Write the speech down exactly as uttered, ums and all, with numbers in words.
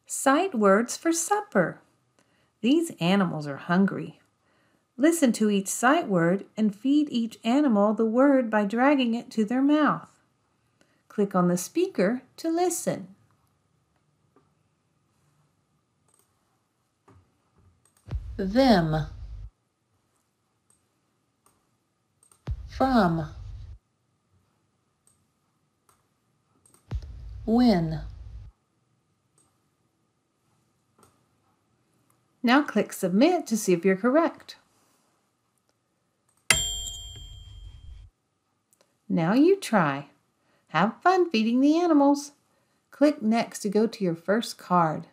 Sight words for supper. These animals are hungry. Listen to each sight word and feed each animal the word by dragging it to their mouth. Click on the speaker to listen. Them, from, when. Now click Submit to see if you're correct. Now you try. Have fun feeding the animals. Click Next to go to your first card.